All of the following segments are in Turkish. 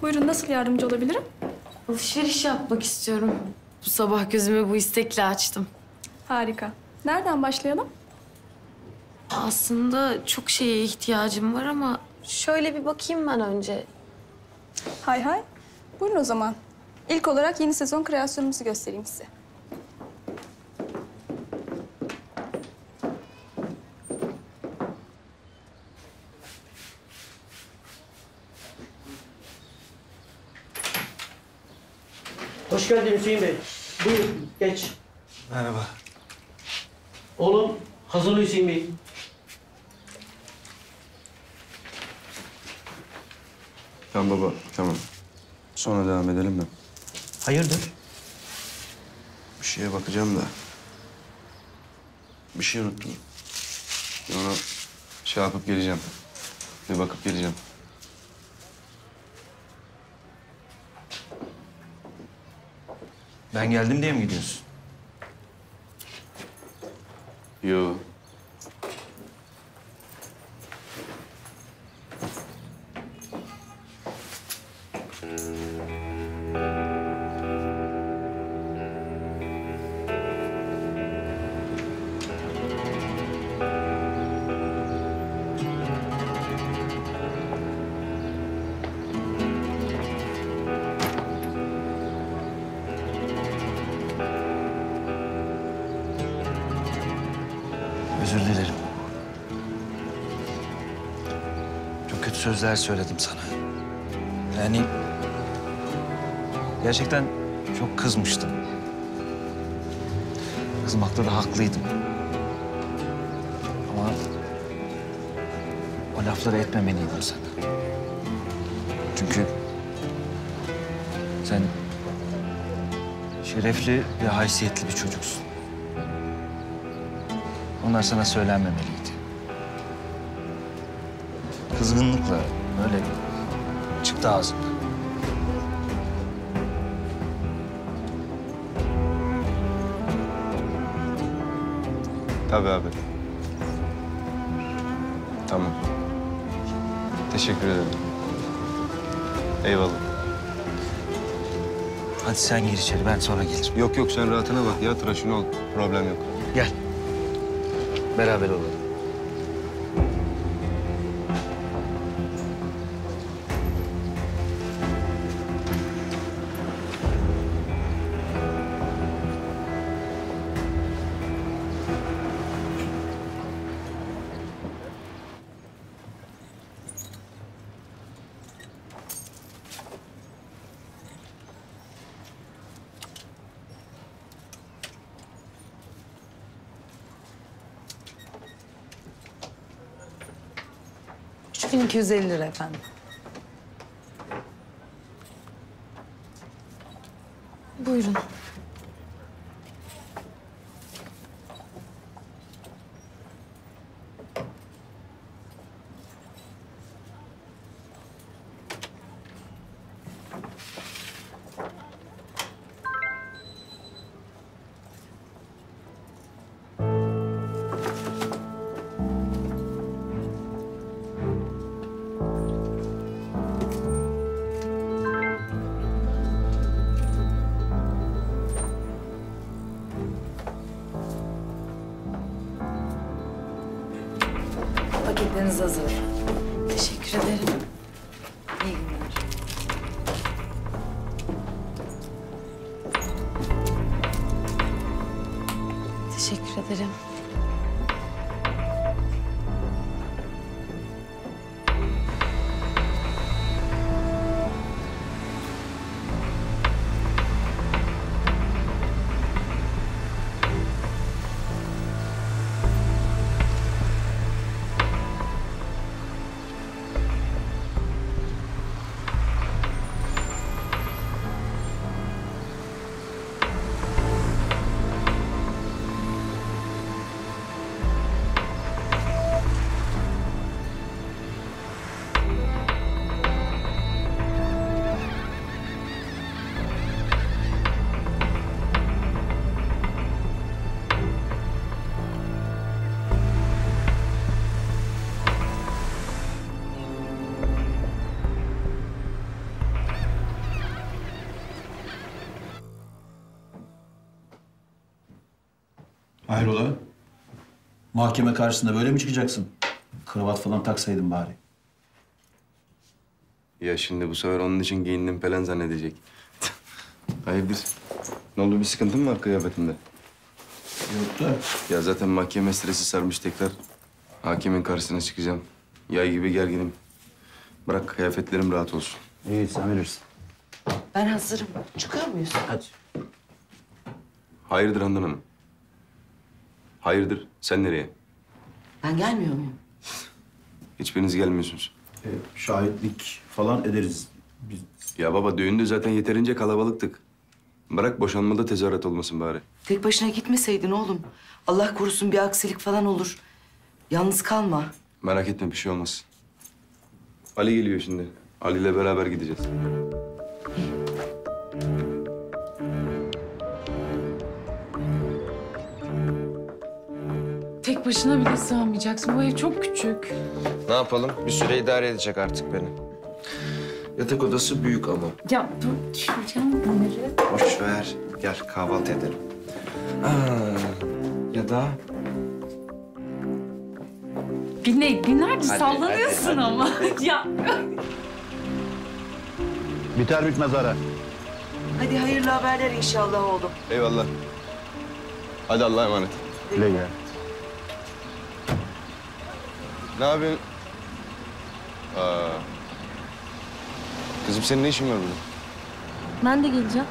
Buyurun, nasıl yardımcı olabilirim? Alışveriş yapmak istiyorum. Bu sabah gözümü bu istekle açtım. Harika. Nereden başlayalım? Aslında çok şeye ihtiyacım var ama şöyle bir bakayım ben önce. Hay hay. Buyurun o zaman. İlk olarak yeni sezon kreasyonumuzu göstereyim size. Hoş geldin Hüseyin Bey. Buyur, geç. Merhaba. Oğlum, hazırlı Hüseyin Bey. Tamam baba, tamam. Sonra devam edelim mi? Hayırdır? Bir şeye bakacağım da. Bir şey unuttum. Onu şey yapıp geleceğim. Bir bakıp geleceğim. Ben geldim diye mi gidiyorsun? Yo. Özür dilerim. Çok kötü sözler söyledim sana. Yani gerçekten çok kızmıştım. Kızmakta da haklıydım. Ama o lafları etmemeliydim sana. Çünkü sen şerefli ve haysiyetli bir çocuksun. Onlar sana söylenmemeliydi. Kızgınlıkla öyle çıktı ağzımdan. Tabii abi. Tamam. Teşekkür ederim. Eyvallah. Hadi sen gir içeri, ben sonra gelirim. Yok yok, sen rahatına bak ya. Tıraşın ol. Problem yok. Gel. Beraber olalım. $3250 efendim. Buyurun. Paketleriniz hazır. Teşekkür ederim. İyi günler. Teşekkür ederim. Hayrola? Mahkeme karşısında böyle mi çıkacaksın? Kravat falan taksaydın bari. Ya şimdi bu sefer onun için giyindim falan zannedecek. Hayırdır? Ne oldu, bir sıkıntın mı var kıyafetinde? Yok da. Ya zaten mahkeme stresi sarmış tekrar. Hakimin karşısına çıkacağım. Yay gibi gerginim. Bırak kıyafetlerim rahat olsun. İyi sen bilirsin. Ben hazırım. Çıkıyor muyuz? Hadi. Hayırdır Handan Hanım? Hayırdır? Sen nereye? Ben gelmiyor muyum? Hiçbiriniz gelmiyorsunuz. Şahitlik falan ederiz. Biz... Ya baba, düğünde zaten yeterince kalabalıktık. Bırak boşanmada tezahürat olmasın bari. Tek başına gitmeseydin oğlum. Allah korusun bir aksilik falan olur. Yalnız kalma. Merak etme, bir şey olmaz. Ali geliyor şimdi. Ali ile beraber gideceğiz. Tek başına bile sığamayacaksın. Bu ev çok küçük. Ne yapalım? Bir süre idare edecek artık beni. Yatak odası büyük ama. Ya dur düşüreceğim bunları. Boş ver. Gel kahvaltı edelim. Ya da Günlerdir sallanıyorsun ama. Ya Biter bitmez ara. Hadi hayırlı haberler inşallah oğlum. Eyvallah. Hadi Allah'a emanet. Güle güle. Ne yapıyorsun? Kızım, senin ne işin var burada? Ben de geleceğim.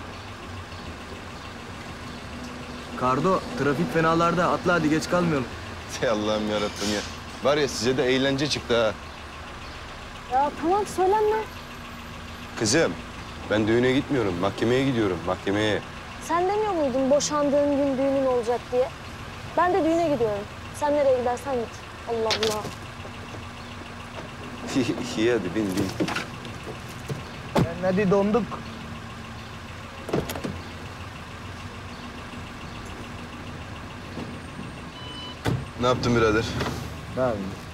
Kardo, trafik fenalarda. Atla hadi geç kalmayalım. Ey Allah'ım yarabbim ya. Var ya, size de eğlence çıktı ha. Ya tamam söylenme. Kızım, ben düğüne gitmiyorum. Mahkemeye gidiyorum, mahkemeye. Sen demiyor muydun boşandığın gün düğünün olacak diye? Ben de düğüne gidiyorum. Sen nereye gidersen git. Allah Allah. İyi hadi bin. Hadi donduk. Ne yaptın birader? Ne yapayım?